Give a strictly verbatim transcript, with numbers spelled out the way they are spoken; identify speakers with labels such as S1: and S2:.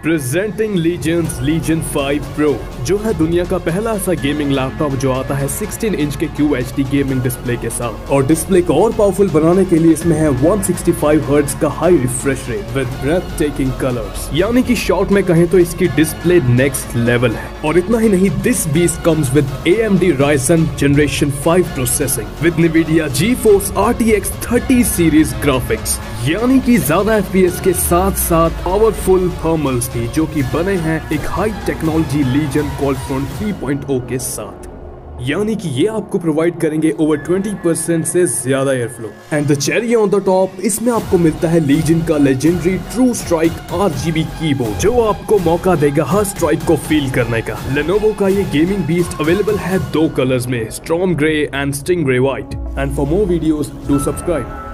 S1: Presenting legends Legion five Pro, जो है दुनिया का पहला ऐसा गेमिंग लैपटॉप जो आता है सोलह इंच के Q H D gaming display के साथ। और डिस्प्ले को और पावरफुल बनाने के लिए इसमें है वन सिक्सटी फाइव हर्ट्ज का high refresh rate with breathtaking colours, यानी कि शॉर्ट में कहें तो इसकी डिस्प्ले नेक्स्ट लेवल है। और इतना ही नहीं, this beast comes with A M D Ryzen generation five processing with NVIDIA GeForce R T X thirty series graphics, यानी कि ज्यादा एफ पी एस के साथ साथ पावरफुल थर्मल्स भी, जो कि बने हैं एक high technology Legion Coldfront three point O के साथ, यानी कि ये आपको प्रोवाइड करेंगे ओवर ट्वेंटी परसेंट से ज्यादा air flow. And the cherry on the top, इसमें आपको मिलता है लीजन का legendary true strike R G B keyboard, जो आपको मौका देगा हर स्ट्राइक को फील करने का। Lenovo का ये गेमिंग बीस्ट अवेलेबल है दो कलर्स में, storm grey and stingray white. And for more videos do subscribe.